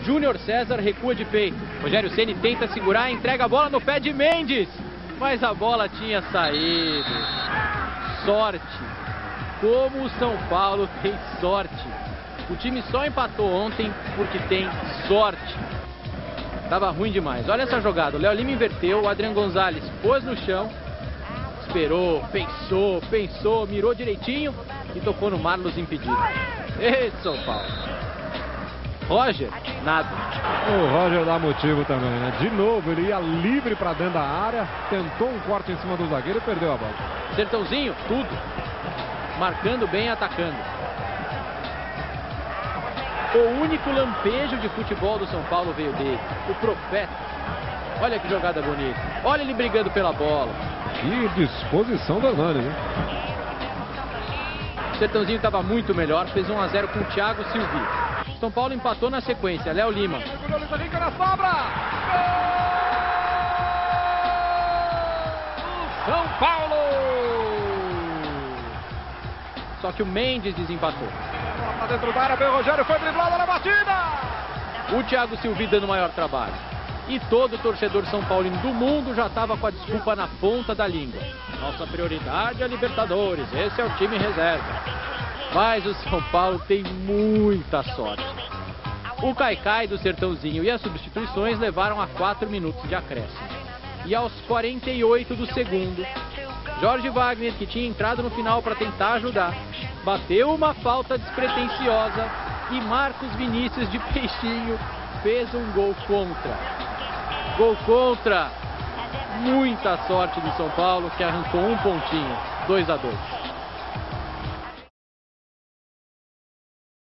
Júnior César recua de peito. Rogério Ceni tenta segurar, entrega a bola no pé de Mendes. Mas a bola tinha saído. Sorte. Como o São Paulo tem sorte. O time só empatou ontem porque tem sorte. Tava ruim demais. Olha essa jogada. O Léo Lima inverteu, o Adriano Gonzalez pôs no chão. Esperou, pensou, mirou direitinho e tocou no Marlos impedido. Ei, São Paulo. Roger, nada. O Roger dá motivo também, né? De novo, ele ia livre para dentro da área, tentou um corte em cima do zagueiro e perdeu a bola. Sertãozinho, tudo. Marcando bem e atacando. O único lampejo de futebol do São Paulo veio dele, o Profeta. Olha que jogada bonita. Olha ele brigando pela bola. Que disposição do Hernani, né? O Sertãozinho estava muito melhor, fez 1 a 0 com o Thiago Silvi. São Paulo empatou na sequência, Léo Lima. São Paulo! Só que o Mendes desempatou. Pra dentro da área, veio o Rogério, foi driblado na batida! O Thiago Silvi dando maior trabalho. E todo torcedor São Paulino do mundo já estava com a desculpa na ponta da língua. Nossa prioridade é a Libertadores, esse é o time reserva. Mas o São Paulo tem muita sorte. O Caicai do Sertãozinho e as substituições levaram a 4 minutos de acréscimo. E aos 48 do segundo, Jorge Wagner, que tinha entrado no final para tentar ajudar, bateu uma falta despretensiosa e Marcos Vinícius de Peixinho fez um gol contra. Gol contra. Muita sorte do São Paulo, que arrancou um pontinho. 2 a 2.